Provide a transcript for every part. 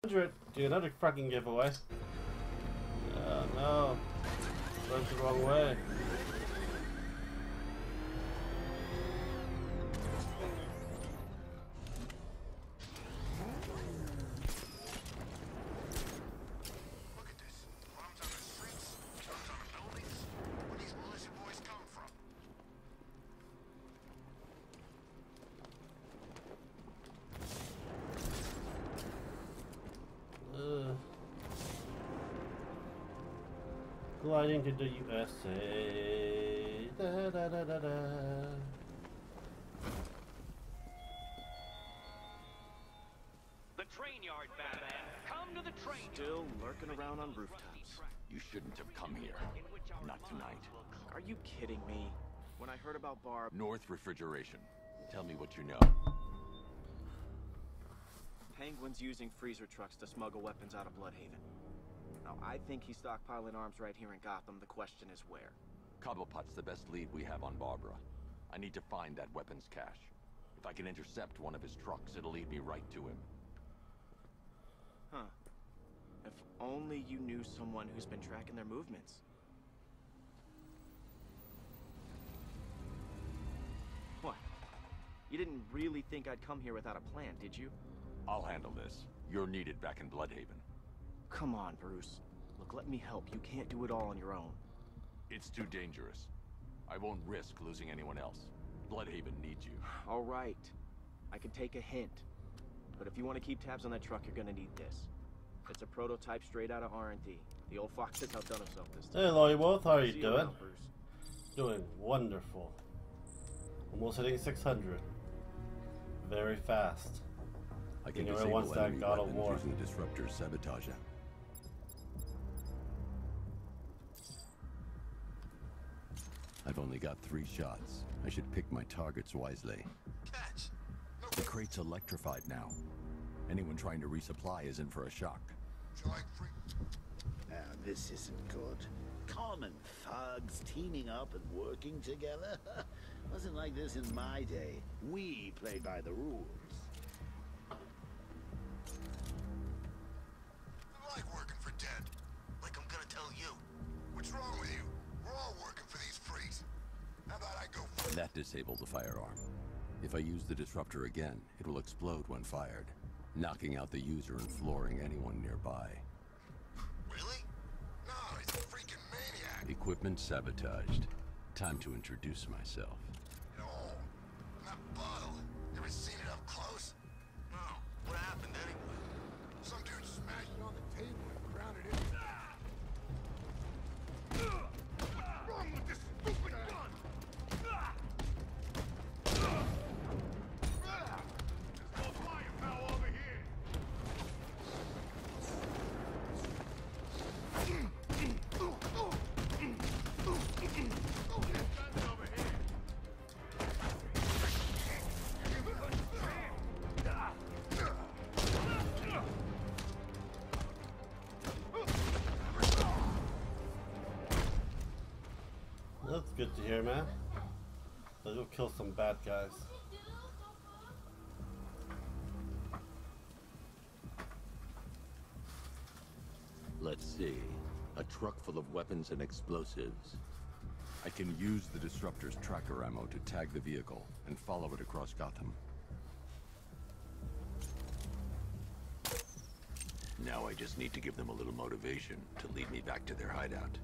Do another fucking giveaway. No. Went the wrong way. Look at this. Bombs on the streets, guns on the buildings. Where these militia boys come from? Gliding to the USA. Da, da, da, da, da. The train yard, Batman. Come to the train. Still lurking around on rooftops. You shouldn't have come here. Not tonight. Are you kidding me? When I heard about Barb... North Refrigeration. Tell me what you know. Penguin's using freezer trucks to smuggle weapons out of Bloodhaven. Now, I think he's stockpiling arms right here in Gotham. The question is where. Cobblepot's the best lead we have on Barbara. I need to find that weapons cache. If I can intercept one of his trucks, it'll lead me right to him. Huh. If only you knew someone who's been tracking their movements. What? You didn't really think I'd come here without a plan, did you? I'll handle this. You're needed back in Bloodhaven. Come on, Bruce. Look, let me help. You can't do it all on your own. It's too dangerous. I won't risk losing anyone else. Bloodhaven needs you. All right. I can take a hint. But if you want to keep tabs on that truck, you're gonna need this. It's a prototype straight out of R&D. The old fox has outdone himself this time. Hey, Lloyd Wolf, how are you See doing? around, Bruce. Doing wonderful. Almost hitting 600. Very fast. I can You know, disable once that enemy God of weapons War. using the disruptor sabotage app. I've only got 3 shots. I should pick my targets wisely. Catch. No, The crate's electrified now. Anyone trying to resupply is in for a shock. shall I free? Now, this isn't good. Common thugs teaming up and working together? Wasn't like this in my day. We played by the rules. I like working for dead. Like I'm gonna tell you. What's wrong with you? We're all working for these freaks. How about I go first? That disabled the firearm. If I use the disruptor again, it will explode when fired, knocking out the user and flooring anyone nearby. Really? No, he's a freaking maniac. Equipment sabotaged. Time to introduce myself. No. That bottle. You ever seen it up close? No. What happened anyway? Some dude smashed it on the table and ground it in. What's wrong with this stupid gun? There's no firepower over here. Guns over here. That's good to hear, man. Let's go kill some bad guys. Let's see. A truck full of weapons and explosives. I can use the disruptor's tracker ammo to tag the vehicle and follow it across Gotham. Now I just need to give them a little motivation to lead me back to their hideout.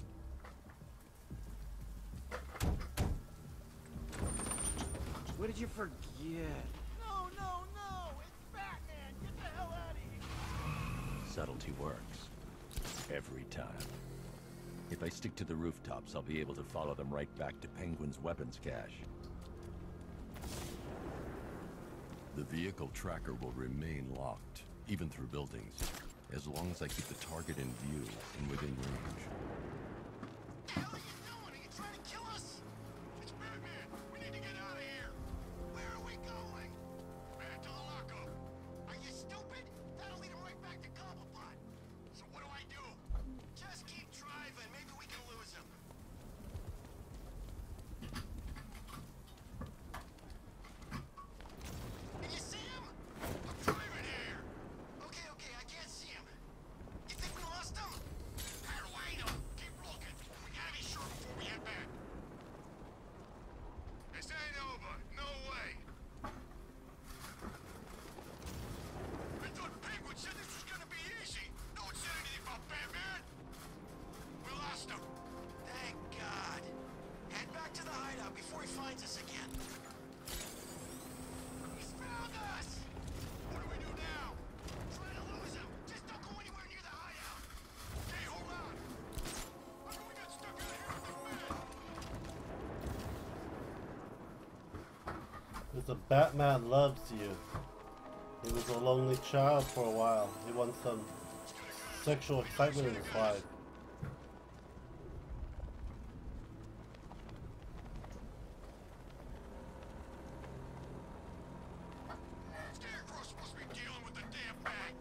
What did you forget? No, no, no! It's Batman! Get the hell out of here! Subtlety works. Every time. If I stick to the rooftops, I'll be able to follow them right back to Penguin's weapons cache. The vehicle tracker will remain locked, even through buildings, as long as I keep the target in view and within range. What the hell are you doing? Are you trying to kill us? It's Batman. We need to get out of here. Where are we going? Back to the lockup. Are you stupid? That'll lead him right back to Cobblepot. So what do I do? Just keep driving. Maybe we can lose him. Can you see him? I'm driving here. Okay, I can't see him. the Batman loves you. He was a lonely child for a while. He wants some sexual excitement in his life. Scarecrow's supposed to be dealing with the damn bag.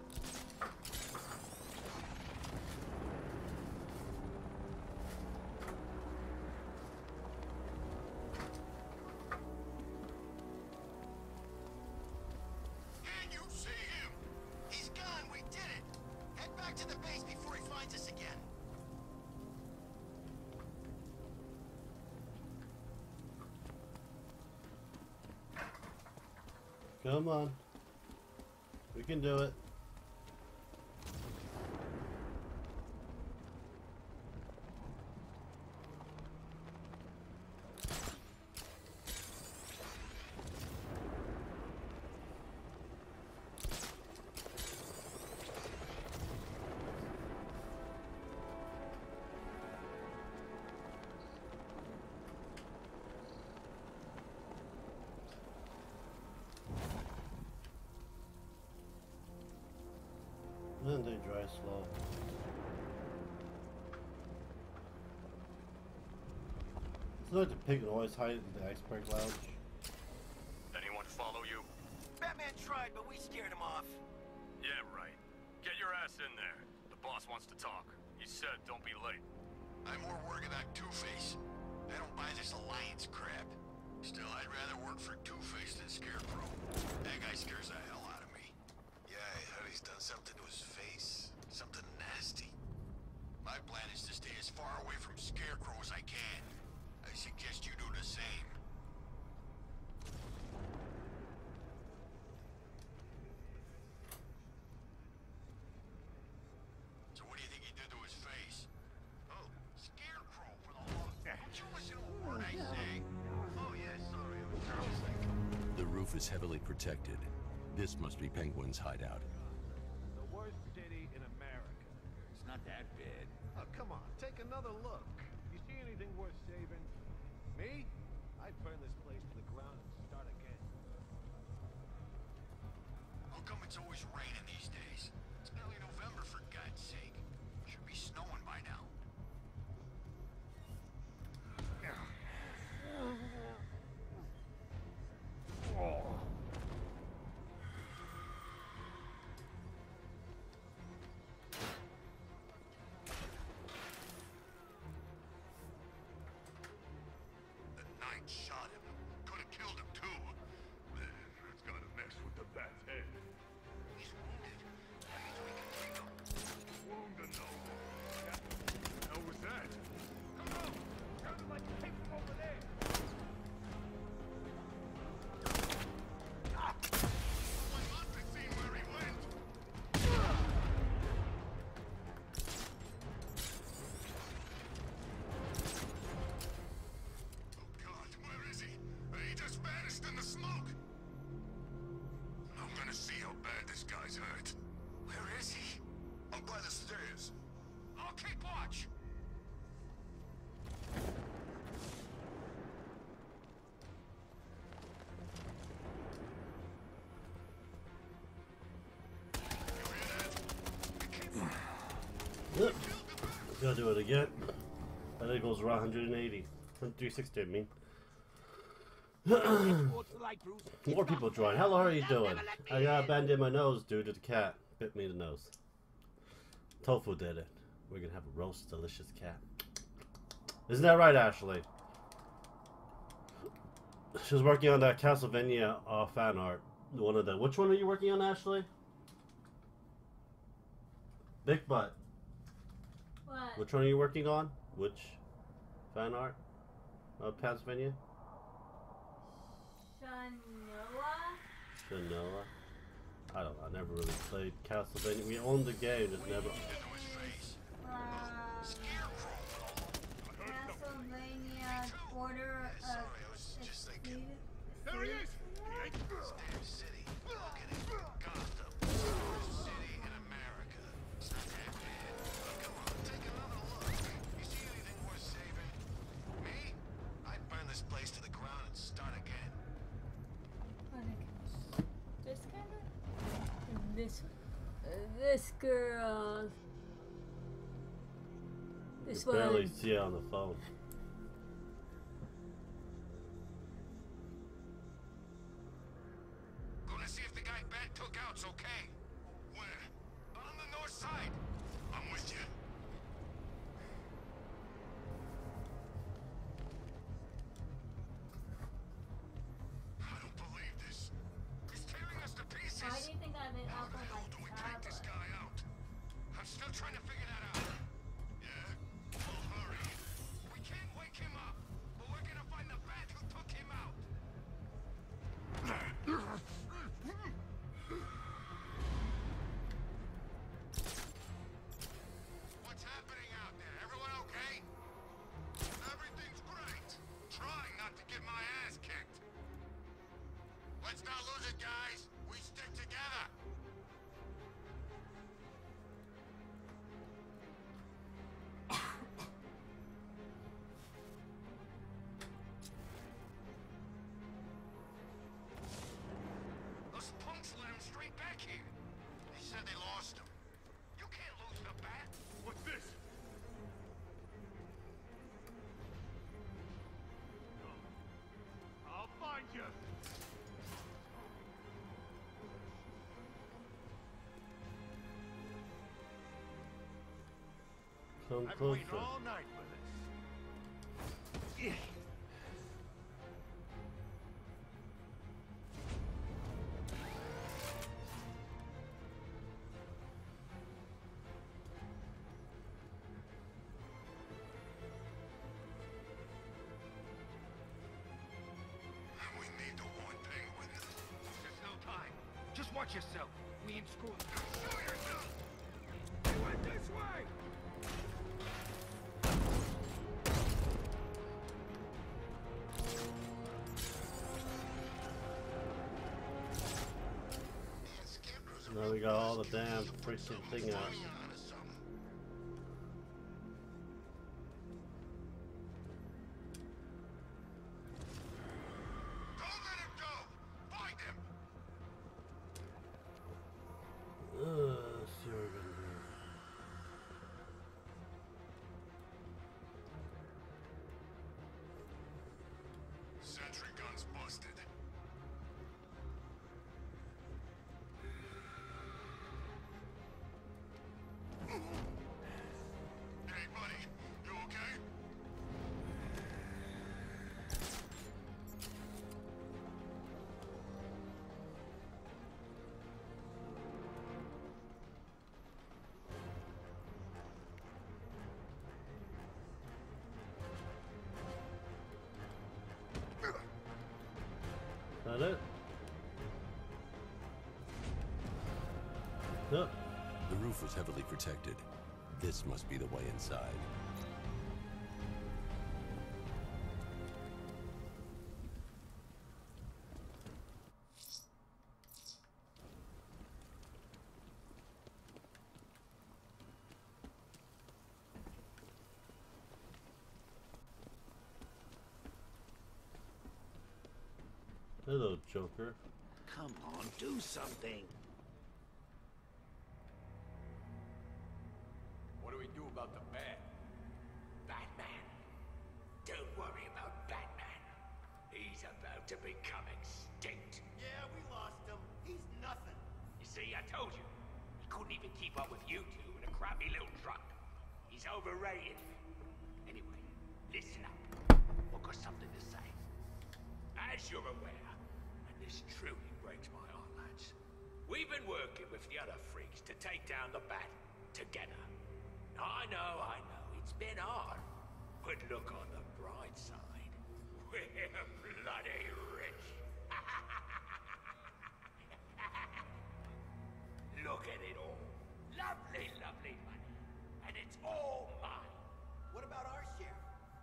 Can you see him? He's gone. We did it. Head back to the base before he finds us again. Come on. We can do it. And they dry slow. It's like the pig always hide in the iceberg lounge. Anyone follow you? Batman tried, but we scared him off. Yeah, right. Get your ass in there. The boss wants to talk. He said don't be late. I'm more worried about Two-Face. I don't buy this alliance crap. Still, I'd rather work for Two-Face than Scarecrow. That guy scares the hell out of me. Yeah, I heard he's done something to his face. Something nasty. My plan is to stay as far away from Scarecrow as I can. I suggest you do the same. So what do you think he did to his face? Oh, Scarecrow for the law. Don't you listen to a word I say? Oh yeah, sorry, I was just thinking. The roof is heavily protected. This must be Penguin's hideout. The worst city in America. It's not that bad. Oh, come on, take another look. You see anything worth saving? Me? I'd burn this place to the ground and start again. How come it's always raining these days? It's nearly November, for God's sake. Should be snowing by now. The Knight shot him. Could have killed him too. It's gotta mess with the bat's head. He's wounded. That means we can take him. Wounded, no. What the hell was that? Sounded like people over there. My aunt has seen where he went. Oh God, where is he? He just vanished in the smoke. I'm gonna see how bad this guy's hurt. Where is he? Up by the stairs. I'll keep watch. Yep. Gotta do it again. I think it goes around 180. 360, I mean. More people join. Hello, how are you doing? I got a band in my nose due to the cat. Bit me in the nose. Tofu did it. We're gonna have a roast delicious cat. Isn't that right, Ashley? She was working on that Castlevania fan art. One of the. Which one are you working on, Ashley? Big Butt. What? Which one are you working on? Which fan art of Castlevania? Shanoa? I don't know. I never really played Castlevania. We owned the game, just never. Castlevania Order of There he is! Damn city. Look at it. Gotham. Worst city in America. It's not that bad. Come on, take another look. You see anything worth saving? Me? I'd burn this place to the ground and start again. This girl. This You barely one. see it on the phone. Gonna see if the guy Bat took out's okay. Where? On the north side. I'm with you. I don't believe this. He's tearing us to pieces. Why do you think I made How up the hell like do we take this that? guy out? I'm still trying to figure that out. Yeah? Well, hurry. We can't wake him up, but we're gonna find the Bat who took him out. What's happening out there? Everyone okay? Everything's great. Trying not to get my ass kicked. Let's not lose it, guys. We stick together. Those punks led him straight back here. They said they lost him. You can't lose the Bat. What's this? I'll find you. Come I've been waiting closer. all night for this. We need to warn Penguin. There's no time. Just watch yourself. We ain't screwing. Show yourself! They went this way! Now we got all the damn freaking thing out. Don't let him go! Find him! Let's see what we're gonna do. Sentry gun's busted. Hey, buddy. You okay? That it? No. The roof was heavily protected. This must be the way inside. Hello, Joker. Come on, do something. What do we do about the Bat? Batman? Don't worry about Batman. He's about to become extinct. Yeah, we lost him. He's nothing. You see, I told you. He couldn't even keep up with you two in a crappy little truck. He's overrated. Anyway, listen up. I've got something to say. As you're aware, and this truly breaks my heart, lads, we've been working with the other freaks to take down the Bat together. I know, it's been hard. But look on the bright side. We're bloody rich. Look at it all. Lovely, lovely money. And it's all mine. What about our share?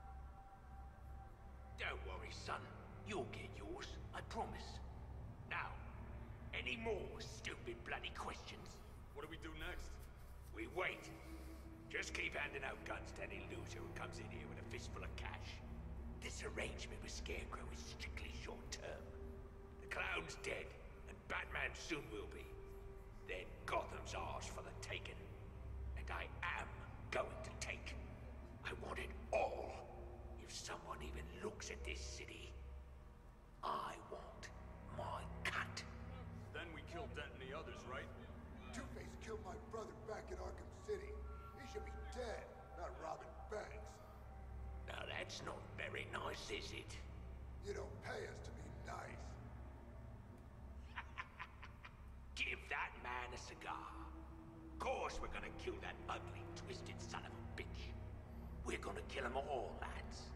Don't worry, son. You'll get yours, I promise. Now, any more stupid bloody questions? What do we do next? We wait. Just keep handing out guns to any loser who comes in here with a fistful of cash. This arrangement with Scarecrow is strictly short-term. The clown's dead, and Batman soon will be. then Gotham's ours for the taking. And I am going to take. I want it all. If someone even looks at this city, I want my cut. Then we killed Dent and the others, right? Two-Face killed my brother back in Arkham City. He should be dead, not robbing banks. Now that's not very nice, is it? You don't pay us to be nice. Give that man a cigar. Of course we're gonna kill that ugly, twisted son of a bitch. We're gonna kill them all, lads.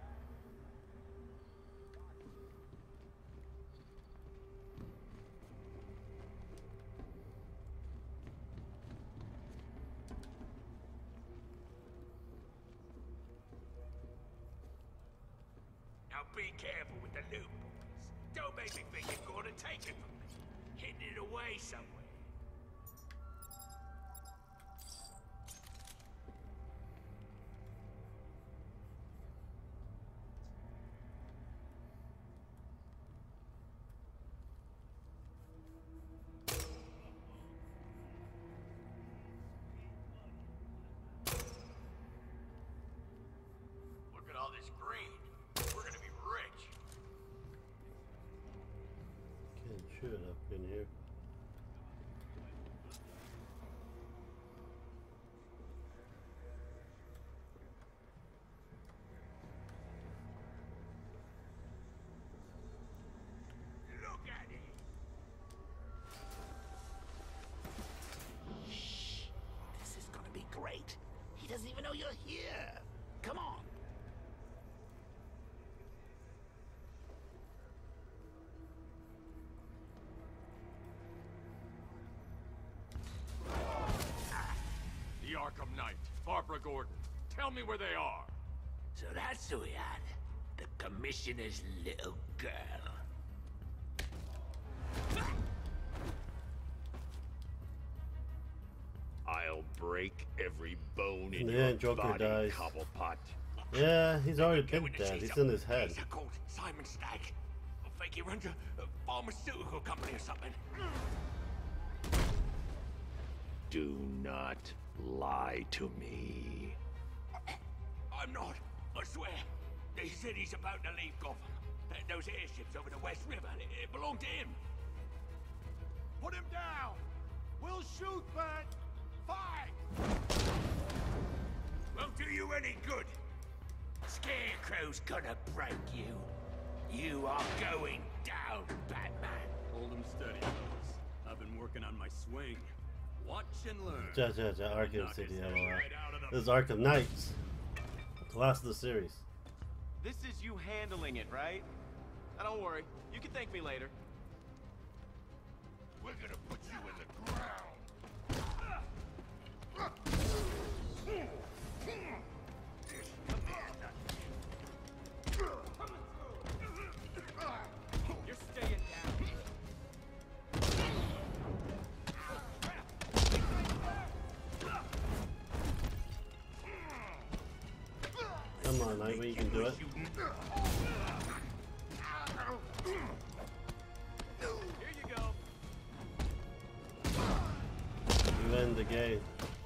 Now be careful with the loot, boys. Don't make me think you're gonna take it from me. Hidden it away somewhere. Look at all this green. We're gonna be rich. Can't shoot up in here. Look at it. Shh. This is gonna be great. He doesn't even know you're here. Come on. The Arkham Knight, Barbara Gordon. Tell me where they are. So that's who we had. The commissioner's little girl. I'll break every bone in And your then Joker body, dies. Cobblepot. Yeah, he's already Go been in to dead. see He's some- in his head. He's called Simon Stagg. I think he runs a pharmaceutical company or something. Do not lie to me. I'm not. I swear. They said he's about to leave Gotham. Those airships over the West River, it belonged to him. Put him down! We'll shoot, but fight! Won't do you any good. Scarecrow's gonna break you. You are going down, Batman. Hold them steady, fellas. I've been working on my swing. Watch and learn. Arkham Knock City, his head LOL. right out of the- This is Arkham Knights. The last of the series. This is you handling it, right? Now don't worry. You can thank me later. We're gonna put you in the ground. You're staying down. Come on, Nightwing, you can do it. Here you go. You end the game.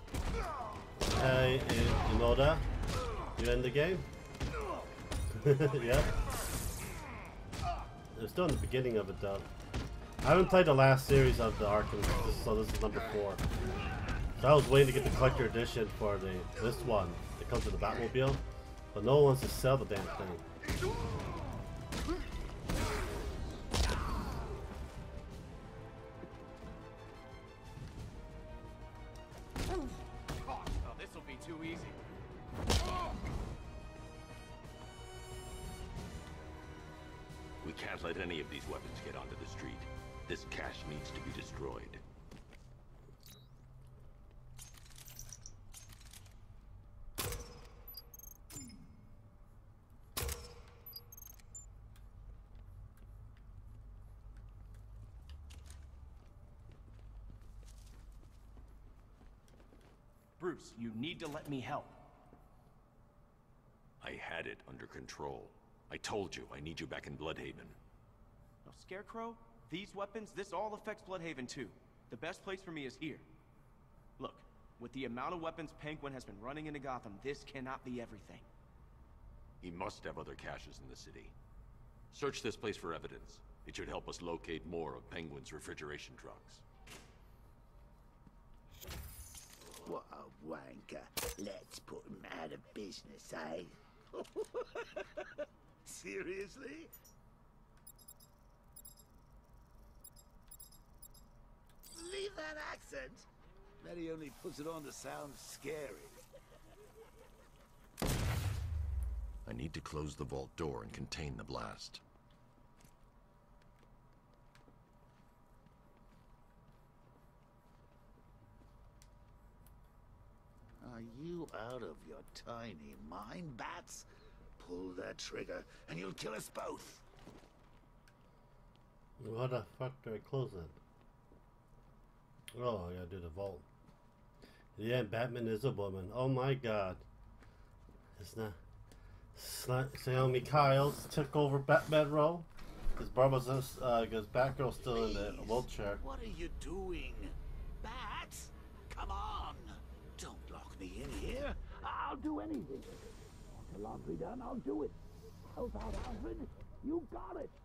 Hey, in order. You end the game? Yeah. It's still in the beginning of it though. I haven't played the last series of the Arkham, so this is number 4. So I was waiting to get the collector edition for this one. It comes with the Batmobile, but no one wants to sell the damn thing. Oh, this'll be too easy. We can't let any of these weapons get onto the street. This cache needs to be destroyed. Bruce, you need to let me help. I had it under control. I told you, I need you back in Bloodhaven. Now, Scarecrow, these weapons, this all affects Bloodhaven too. The best place for me is here. Look, with the amount of weapons Penguin has been running into Gotham, this cannot be everything. He must have other caches in the city. Search this place for evidence. It should help us locate more of Penguin's refrigeration trucks. What a wanker. Let's put him out of business, eh? Seriously? Leave that accent. Bet he only puts it on to sound scary. I need to close the vault door and contain the blast. Are you out of your tiny mind, Bats? Pull that trigger, and you'll kill us both. What the fuck do I close it? Oh, I gotta do the vault. Yeah, Batman is a woman. Oh my god. It's not Naomi Kyles took over Batman role. Because Batgirl's still in the wheelchair. What are you doing? Bats? Come on! Don't lock me in here. I'll do anything. Want the laundry done? I'll do it. Help out, Alfred. You got it.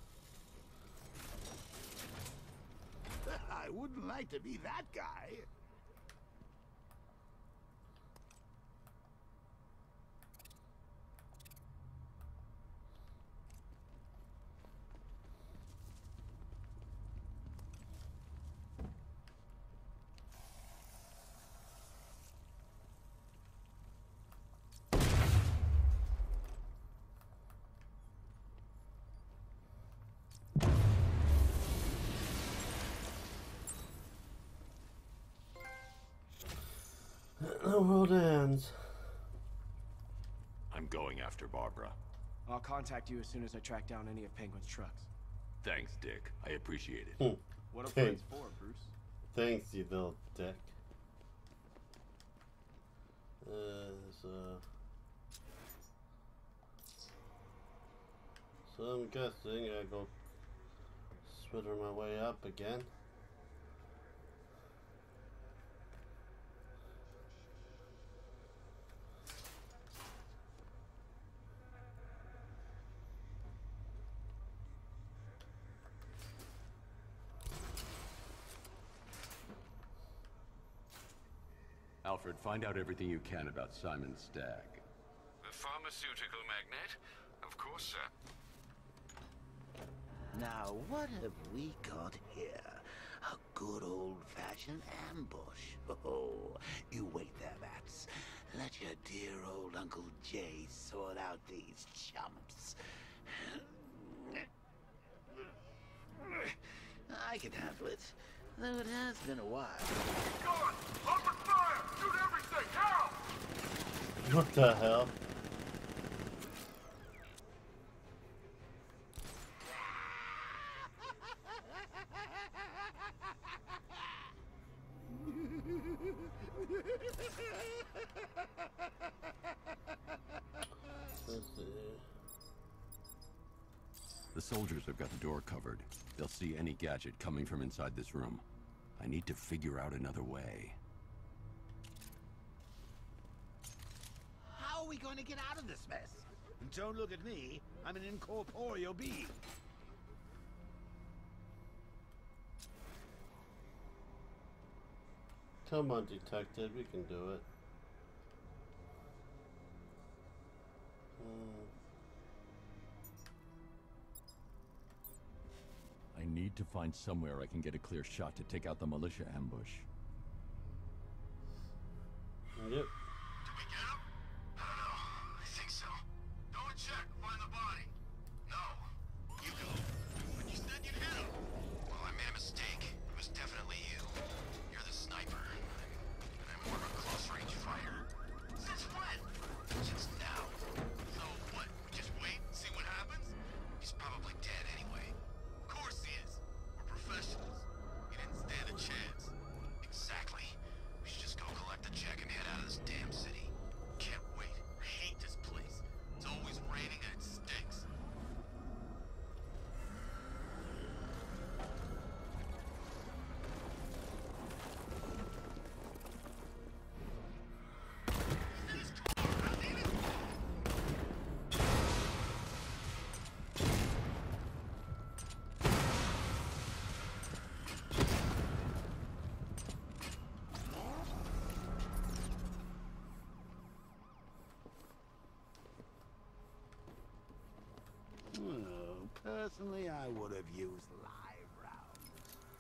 I wouldn't like to be that guy. The world ends. I'm going after Barbara. I'll contact you as soon as I track down any of Penguin's trucks. Thanks, Dick. I appreciate it. What are friends for, Bruce? Thanks, you little dick. So I'm guessing I go switter my way up again. Alfred, find out everything you can about Simon Stagg. The pharmaceutical magnate? Of course, sir. Now, what have we got here? A good old-fashioned ambush. Oh, you wait there, Bats. Let your dear old Uncle Jay sort out these chumps. I can handle it, though it has been a while. God! Open fire! Shoot everything! Now! What the hell? The soldiers have got the door covered. They'll see any gadget coming from inside this room. I need to figure out another way. How are we going to get out of this mess? Don't look at me. I'm an incorporeal being. Come on, detective, we can do it. I need to find somewhere I can get a clear shot to take out the militia ambush. Yep. Did we get him? I don't know. I think so. Go and check. Find the body. No. You go. But you said you'd hit him. Well, I made a mistake. It was definitely you. You're the sniper. I'm more of a close-range fighter. Since when? Since now. So what? We just wait and see what happens? He's probably dead anyway. Of course he is. We're professionals. He didn't stand a chance. Personally, I would have used live rounds.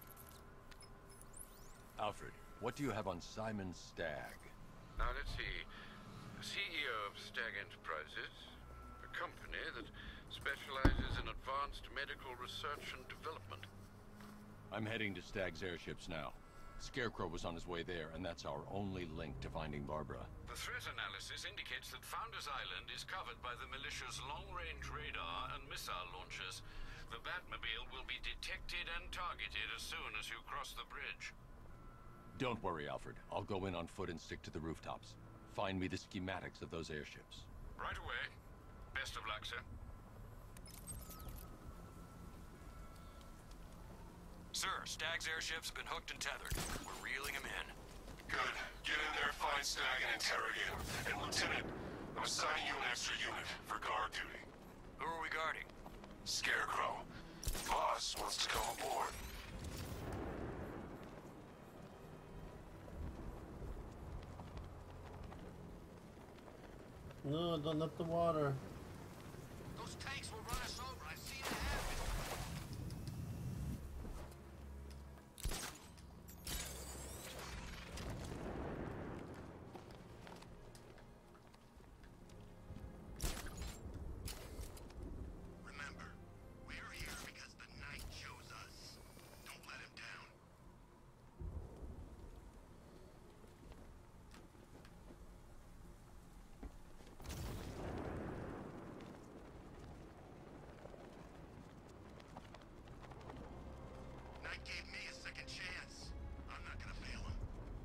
Alfred, what do you have on Simon Stagg? Now let's see. CEO of Stagg Enterprises, a company that specializes in advanced medical research and development. I'm heading to Stagg's airships now. Scarecrow was on his way there, and that's our only link to finding Barbara. The threat analysis indicates that Founders Island is covered by the militia's long-range radar and missile launchers. The Batmobile will be detected and targeted as soon as you cross the bridge. Don't worry, Alfred. I'll go in on foot and stick to the rooftops. Find me the schematics of those airships. Right away. Best of luck, sir. Sir, Stagg's airships have been hooked and tethered. We're reeling him in. Good. Get in there, find Stagg, and interrogate him. And Lieutenant, I'm assigning you an extra unit for guard duty. Who are we guarding? Scarecrow. Boss wants to come aboard. No, don't let the water. Those tanks will run us over. I've seen it happen. Remember, we're here because the Knight chose us. Don't let him down. Knight gave me a second chance. I'm not gonna fail him.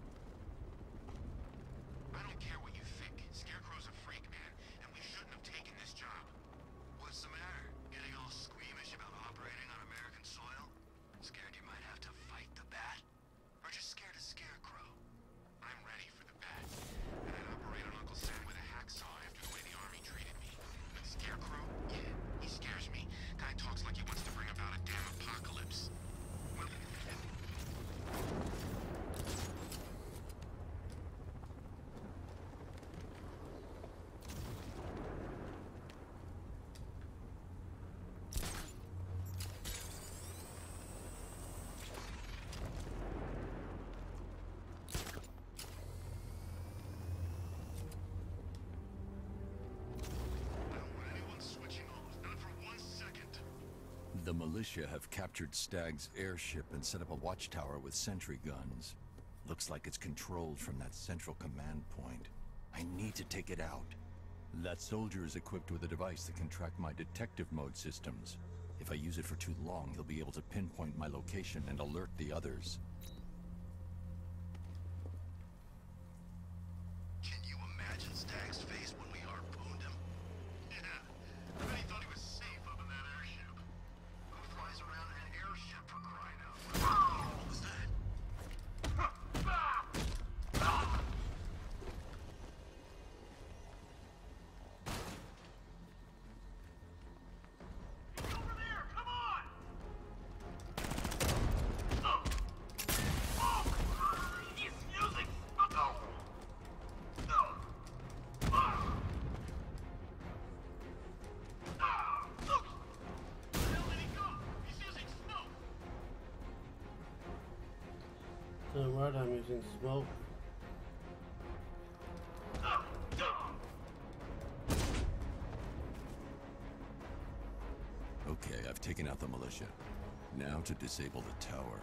I don't care what you think. Scarecrow's a freak, man, and we shouldn't have taken this job. What's the matter? Getting all squeamish about operating on American soil? Scared you might have to fight the Bat? Or just scared of Scarecrow? I'm ready for the Bat, and I'd operate on Uncle Sam with a hacksaw after the way the Army treated me. But Scarecrow? Yeah, he scares me. Guy talks like he wants to bring about a damn apocalypse. Well, I don't want anyone switching off, not for 1 second. The militia have captured Stagg's airship and set up a watchtower with sentry guns. Looks like it's controlled from that central command point. I need to take it out. That soldier is equipped with a device that can track my detective mode systems. If I use it for too long, he'll be able to pinpoint my location and alert the others. Can you imagine Stagg's face when we harpooned him? Yeah, I bet he thought he was safe up in that airship. Who flies around in an airship for crying out loud? What was that? Over there! Come on! He's using smoke! Where the hell did he go? He's using smoke! So right, I'm using smoke. Okay, I've taken out the militia. Now to disable the tower.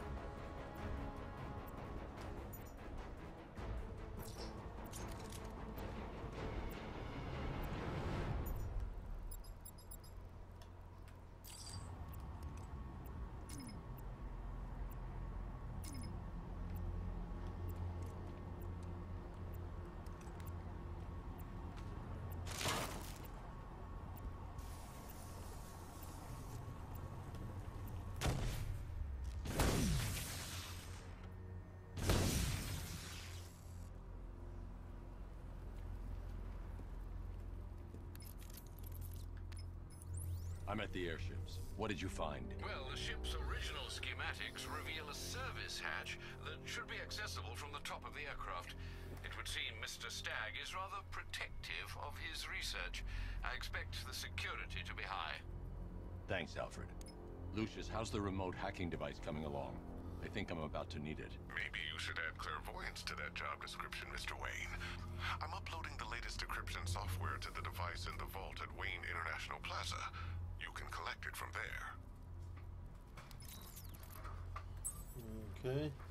I'm at the airships. What did you find? Well, the ship's original schematics reveal a service hatch that should be accessible from the top of the aircraft. It would seem Mr. Stagg is rather protective of his research. I expect the security to be high. Thanks, Alfred. Lucius, how's the remote hacking device coming along? I think I'm about to need it. Maybe you should add clairvoyance to that job description, Mr. Wayne. I'm uploading the latest decryption software to the device in the vault at Wayne International Plaza. You can collect it from there. Okay.